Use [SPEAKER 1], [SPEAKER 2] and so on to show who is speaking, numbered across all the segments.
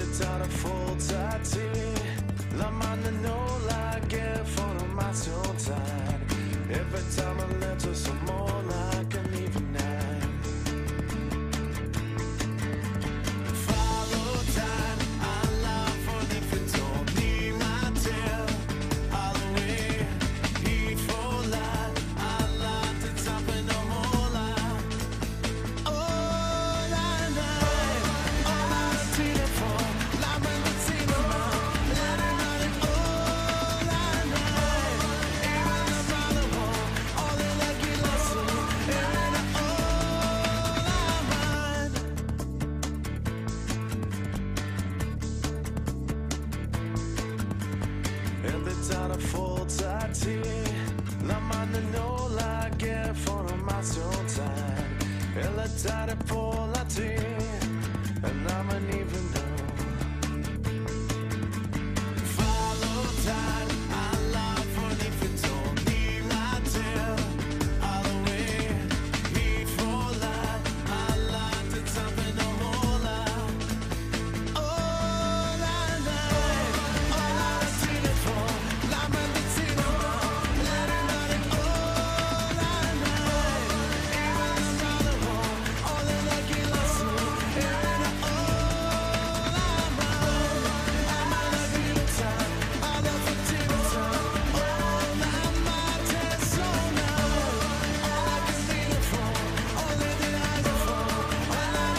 [SPEAKER 1] Tale fortati, la mano non la che for my soul tide. Every time I let her some more like an even night. Follow time, I love for the fit need my tail. All the way, heat for light, I like the top and no more light. All I know, all I see the phone, love and the cinema, let it run it all I know. Even around the world, all the lucky lessons, and all I mind. Every time I fall tight, la mano non la che for my soul time. E la tare polati, and I'm an even know. Follow time, I love for the fit need my tail. All the way, heat for light, I like the top and no more light. All I know, all I see the phone, la mente cinema, let it run it all I know. Even around the world, all the lucky lessons, and all I mind. I'm a lucky time, I love for time, all I might have so now. All I can be the phone, all that I go for, all I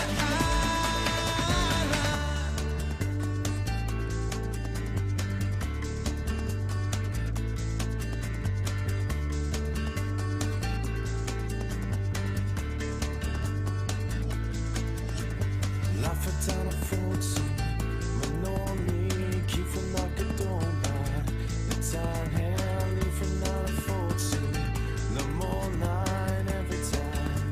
[SPEAKER 1] La fatana forse, ma non mi chi fa la che tomba. The time hell, if not a forse, the more line every time.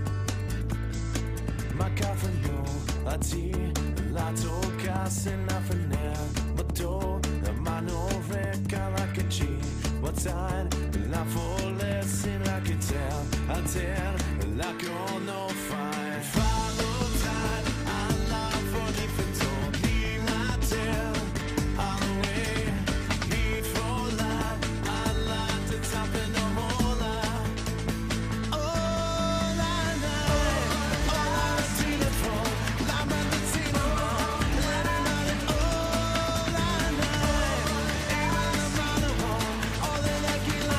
[SPEAKER 1] Ma cafano a ti, la tocca se na fanel, ma to, la mano vecchia la che ci, what's time, la folle sin la che tell, a tell, la che no fine. Follow time, I love for the fit need my tail. All the way, heat for light, I like the top and no more light. All I know, all I see the phone, la mente cinema, let it run it all I know. Even around the world, all the lucky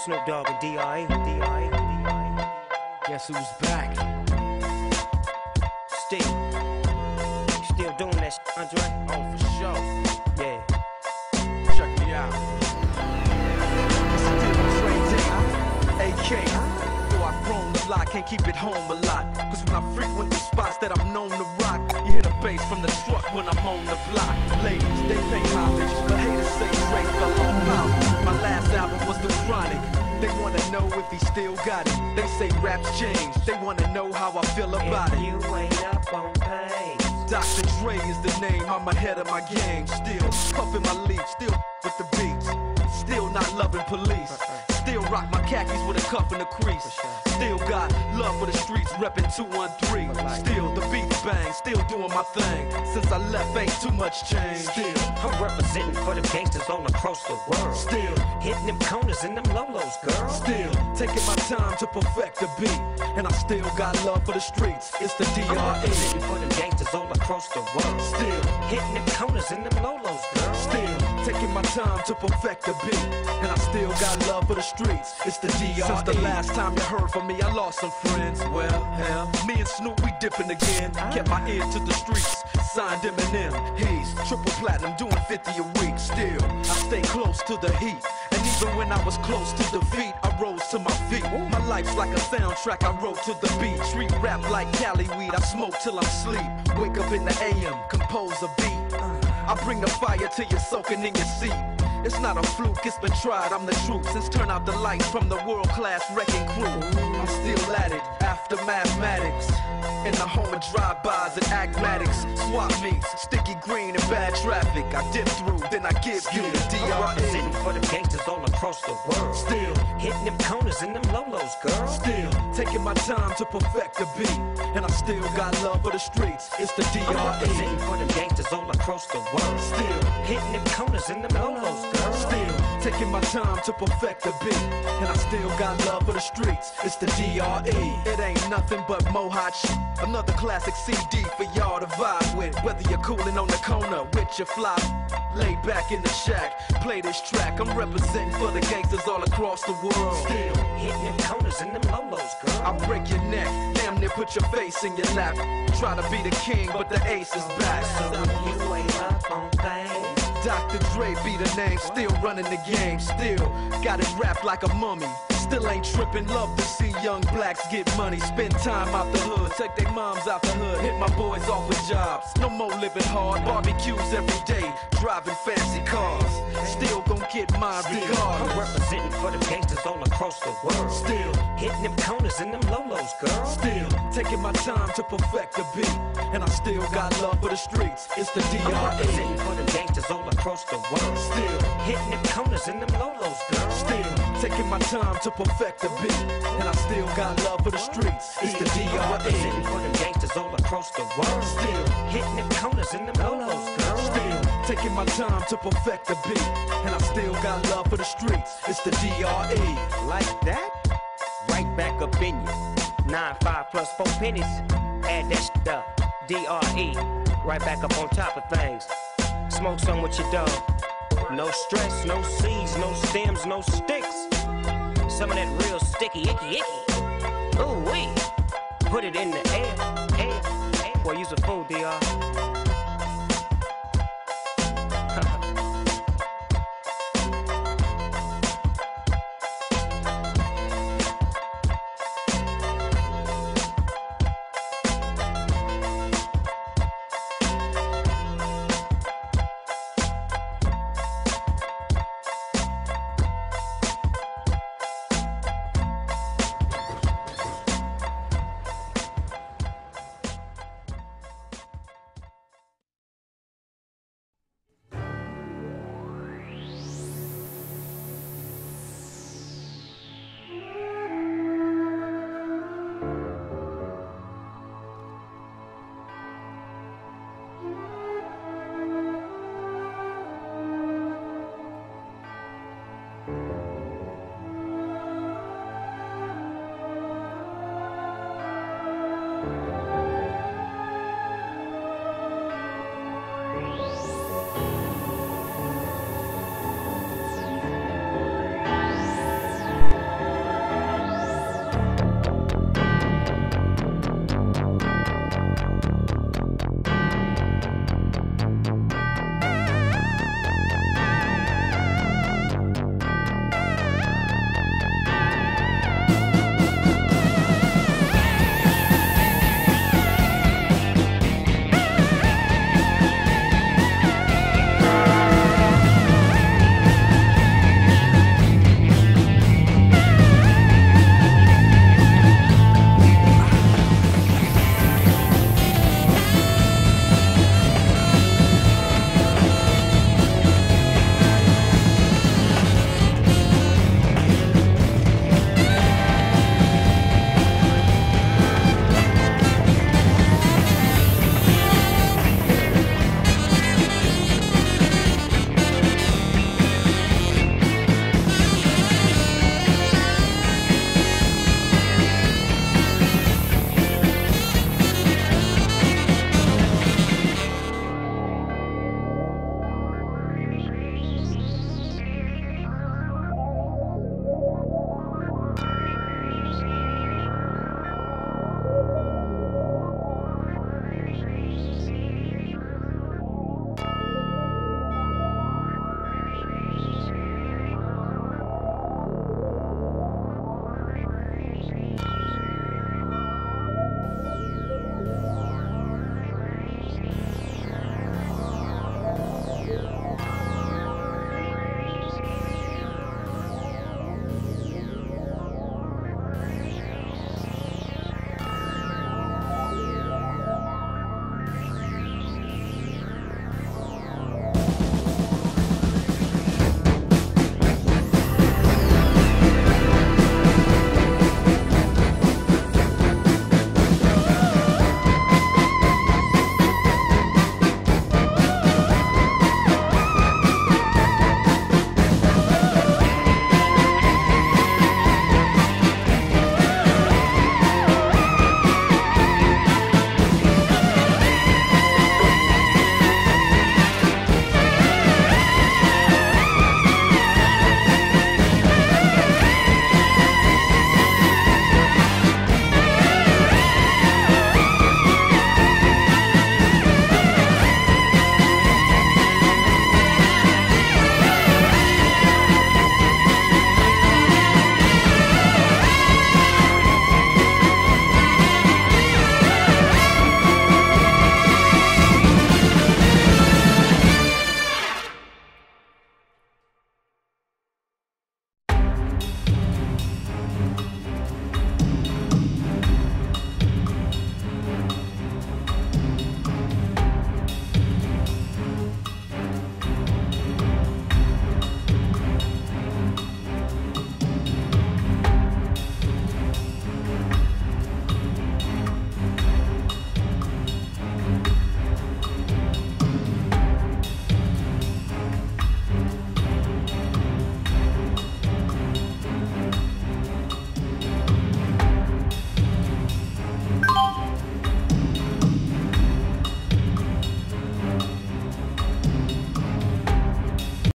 [SPEAKER 2] Snoop Dogg and D.R.E.
[SPEAKER 3] Guess who's back?
[SPEAKER 2] Still doing that shit, Andre?
[SPEAKER 3] Oh, for sure.
[SPEAKER 2] Yeah.
[SPEAKER 3] Check me out. AK. Though I've grown a lot, can't keep it home a lot. Cause when I frequent the spots that I'm known to rock, you hear the bass from the truck when I'm on the block. Ladies, they pay homage, but haters say Dre fell on power. My last album was The Chronic. They wanna know if he still got it. They say raps change. They wanna know how I feel about
[SPEAKER 2] If
[SPEAKER 3] it.
[SPEAKER 2] you ain't up on pace,
[SPEAKER 3] Dr. Dre is the name, I'm ahead of my game. Still puffin' my leaf, still with the beats. Still not loving police. Still rock my khakis with a cuff and a crease. Still got love for the streets, reppin' 213. Still the beats bang, still doing my thing. Since I left, ain't too much change. Still,
[SPEAKER 2] I'm representing for the gangsters all across the world.
[SPEAKER 3] still,
[SPEAKER 2] Hitting them corners and them lolos, girl.
[SPEAKER 3] still taking my time to perfect the beat. And I still got love for the streets. It's the
[SPEAKER 2] I'm
[SPEAKER 3] DRE.
[SPEAKER 2] representing for them gangsters all across the world.
[SPEAKER 3] Still,
[SPEAKER 2] Hitting them corners and them lolos, girl.
[SPEAKER 3] still taking my time to perfect the beat. And I still got love for the streets. It's the DRE. Since the last time you heard from me, I lost some friends. Well, hell, me and Snoop, we dipping again. Kept my ear to the streets. Signed Eminem. He's triple platinum, doing 50 a week. Still, I stay close to the heat. And even when I was close to defeat, I rose to my feet. My life's like a soundtrack I wrote to the beat. Street rap like Cali weed. I smoke till I'm sleep. Wake up in the AM, compose a beat. I bring the fire till you're soaking in your seat. It's not a fluke, it's been tried, I'm the truth. Since turn out the lights from the world-class wrecking crew, I'm still at it, after mathematics. In the home of drive-bys and acmatics. Swap meets, sticky green and bad traffic. I dip through, then I give you the
[SPEAKER 2] I'm
[SPEAKER 3] DRE.
[SPEAKER 2] representing for them gangsters all across the world.
[SPEAKER 3] Still,
[SPEAKER 2] Hitting them corners and them lolos, girl.
[SPEAKER 3] still, taking my time to perfect the beat. And I still got love for the streets. It's the
[SPEAKER 2] I'm
[SPEAKER 3] DRE.
[SPEAKER 2] representing for them gangsters all across the world.
[SPEAKER 3] Still,
[SPEAKER 2] Hitting them corners and them lolos, girl.
[SPEAKER 3] still taking my time to perfect the beat. And I still got love for the streets. It's the DRE. It ain't nothing but mohawk shit. Another classic CD for y'all to vibe with. Whether you're coolin' on the corner with your fly, lay back in the shack, play this track. I'm representing for the gangsters all across the world. Still,
[SPEAKER 2] Hitting them corners and them lolos, girl.
[SPEAKER 3] I break your neck, damn near put your face in your lap. Try to be the king, but the ace is back.
[SPEAKER 2] So you ain't up on things.
[SPEAKER 3] Dr. Dre be the name, still running the game, still got it wrapped like a mummy. Still ain't tripping, love to see young blacks get money. Spend time out the hood, take their moms out the hood, hit my boys off with jobs. No more living hard, barbecues every day, driving fancy cars. Still gon' get mine
[SPEAKER 2] I'm
[SPEAKER 3] regardless.
[SPEAKER 2] representing for them gangsters all across the world.
[SPEAKER 3] Still,
[SPEAKER 2] Hitting them corners and them lolos, girl.
[SPEAKER 3] still taking my time to perfect the beat. And I still got love for the streets. It's the
[SPEAKER 2] I'm
[SPEAKER 3] DRE.
[SPEAKER 2] representing for them gangsters all across the world.
[SPEAKER 3] Still,
[SPEAKER 2] Hitting them corners and them lolos, girl.
[SPEAKER 3] still taking my time to perfect the beat. And I still got love for the streets. It's the
[SPEAKER 2] I'm representing
[SPEAKER 3] DRE.
[SPEAKER 2] for them gangsters all across the world.
[SPEAKER 3] Still,
[SPEAKER 2] Hitting them corners and them lolos, girl.
[SPEAKER 3] still taking my time to perfect the beat. And I still got love for the streets. It's the DRE.
[SPEAKER 2] Like that? Right back up in you. 9-5 plus 4 pennies. Add that shit up. DRE. Right back up on top of things. Smoke some with your dog. No stress, no seeds, no stems, no sticks. Some of that real sticky, icky. Ooh wee. Put it in the air. Boy, you's a fool, DR.